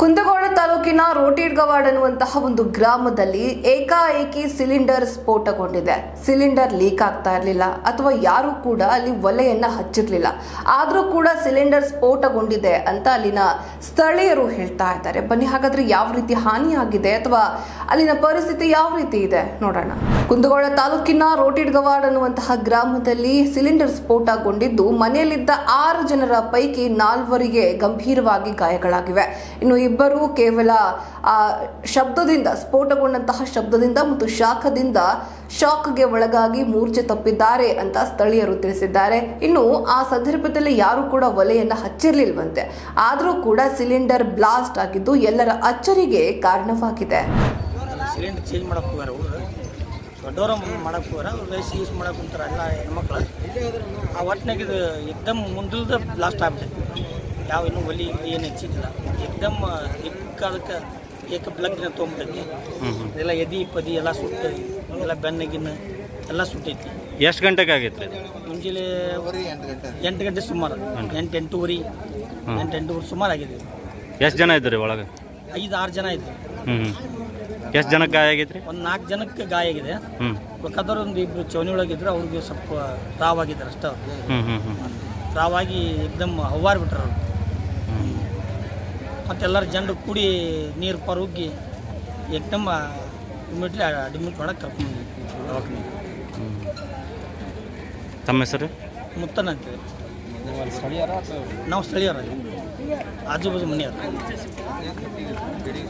ಕುಂದಗೋಳ ತಾಲೂಕಿನ ರೋಟಿಡ್ಗವಾಡ್ ಅನ್ನುವಂತಹ ಒಂದು ಗ್ರಾಮದಲ್ಲಿ ಏಕಾಏಕಿ ಸಿಲಿಂಡರ್ ಸ್ಫೋಟಗೊಂಡಿದೆ. ಸಿಲಿಂಡರ್ ಲೀಕ್ ಆಗ್ತಾ ಇರಲಿಲ್ಲ ಅಥವಾ ಯಾರು ಕೂಡ ಅಲ್ಲಿ ಒಲೆಯನ್ನ ಹಚ್ಚಿರಲಿಲ್ಲ. ಆದರೂ ಕೂಡ ಸಿಲಿಂಡರ್ ಸ್ಫೋಟಗೊಂಡಿದೆ ಅಂತ ಅಲ್ಲಿನ ಸ್ಥಳೀಯರು ಹೇಳ್ತಾ ಇದ್ದಾರೆ. ಬನ್ನಿ ಹಾಗಾದ್ರೆ ಯಾವ ರೀತಿ ಹಾನಿಯಾಗಿದೆ ಅಥವಾ ಅಲ್ಲಿನ ಪರಿಸ್ಥಿತಿ ಯಾವ ರೀತಿ ಇದೆ ನೋಡೋಣ. ಕುಂದಗೋಳ ತಾಲೂಕಿನ ರೋಟಿಡ್ಗವಾಡ್ ಅನ್ನುವಂತಹ ಗ್ರಾಮದಲ್ಲಿ ಸಿಲಿಂಡರ್ ಸ್ಫೋಟಗೊಂಡಿದ್ದು ಮನೆಯಲ್ಲಿದ್ದ 6 ಜನರ ಪೈಕಿ 4 ಗಂಭೀರವಾಗಿ ಗಾಯಗಳಾಗಿವೆ. ಇನ್ನು ಇಬ್ಬರು ಕೇವಲ ಶಬ್ದದಿಂದ ಸ್ಫೋಟಗೊಂಡಂತಹ ಶಬ್ದದಿಂದ ಮತ್ತು ಶಾಕ್ಗೆ ಒಳಗಾಗಿ ಮೂರ್ಛೆ ತಪ್ಪಿದ್ದಾರೆ ಅಂತ ಸ್ಥಳೀಯರು ತಿಳಿಸಿದ್ದಾರೆ. ಇನ್ನು ಆ ಸಂದರ್ಭದಲ್ಲಿ ಯಾರು ಕೂಡ ಒಲೆಯನ್ನ ಹಚ್ಚಿರಲಿಲ್ವಂತೆ. ಆದರೂ ಕೂಡ ಸಿಲಿಂಡರ್ ಬ್ಲಾಸ್ಟ್ ಆಗಿದ್ದು ಎಲ್ಲರ ಅಚ್ಚರಿಗೆ ಕಾರಣವಾಗಿದೆ. ಸಿಲಿಂಡರ್ ಚೇಂಜ್ ಮಾಡಕ್ಕೆ ಹೋಗಾರ ದೊಡ್ಡವರ ಮಾಡಕ್ಕೆ ಹೋಗಾರ ವಯಸ್ಸು ಯೂಸ್ ಮಾಡಕ್ಕೆ ಕುಂತಾರ ಎಲ್ಲ ಹೆಣ್ಮಕ್ಳು. ಆ ಒಟ್ಟಿನಾಗ ಇದು ಎಕ್ದಮ್ ಮುಂದಿಲ್ದ ಬ್ಲಾಸ್ಟ್ ಆಗ್ಬಿಟ್ಟೈತಿ. ಯಾವ ಇನ್ನೂ ಒಲಿ ಏನು ಹೆಚ್ಚಿದ್ದಿಲ್ಲ. ಎಕ್ದಮ್ ಅದಕ್ಕೆ ಏಕ ಬ್ಲಗ್ನ ತೊಗೊಂಬಿಟ್ಟೈತಿ. ಎಲ್ಲ ಎದಿ ಪದಿ ಎಲ್ಲ ಸುಟ್ಟು ಎಲ್ಲ ಬೆನ್ನಗಿನ ಎಲ್ಲ ಸುಟ್ಟೈತಿ. ಎಷ್ಟು ಗಂಟೆಗೆ ಆಗೈತೆ? ಮುಂಜಾನೆ 8 ಗಂಟೆ ಸುಮಾರು, 8-8:30 ಸುಮಾರು ಆಗಿದೆ. ಎಷ್ಟು ಜನ ಇದ್ರಿ ಒಳಗೆ? 5-6 ಜನ ಇದ್ರು. ಎಷ್ಟು ಜನಕ್ಕೆ ಗಾಯ ಆಗೈತ್ರಿ? ಒಂದು 4 ಜನಕ್ಕೆ ಗಾಯ ಆಗಿದೆ. ಬೇಕಾದವ್ರು ಒಂದು 2 ಚವನಿ ಒಳಗಿದ್ರು. ಅವ್ರಿಗೆ ಸ್ವಲ್ಪ ರಾವಾಗಿದ್ದಾರೆ ಅಷ್ಟೇ. ರಾವಾಗಿ ಎಕ್ದಮ್ ಹವ್ವಾರು ಬಿಟ್ರು ಅವ್ರು. ಮತ್ತೆಲ್ಲರೂ ಜನರು ಕೂಡಿ ನೀರು ಪರುಗ್ಗಿ ಎಕ್ದಮ್ ಇಮಿಡಿಯೇಟ್ಲಿ ಅಡ್ಮಿಟ್ ಮಾಡಕ್ಕೆ ಕರ್ಕೊಂಡು ದವಾಖಾನೆ. ತಮ್ಮ ಹೆಸರು? ಮುತ್ತನ ಅಂತೇಳಿ. ನಾವು ಸ್ಥಳೀಯರಲ್ಲಿ ಆಜು ಬಾಜು ಮನೆಯವರು.